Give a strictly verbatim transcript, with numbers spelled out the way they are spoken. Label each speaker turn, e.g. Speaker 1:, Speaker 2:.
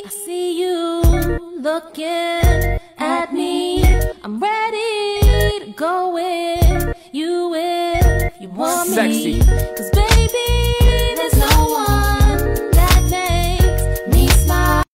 Speaker 1: I see you looking at me. I'm ready to go with you if you want me.
Speaker 2: Sexy.
Speaker 1: 'Cause baby,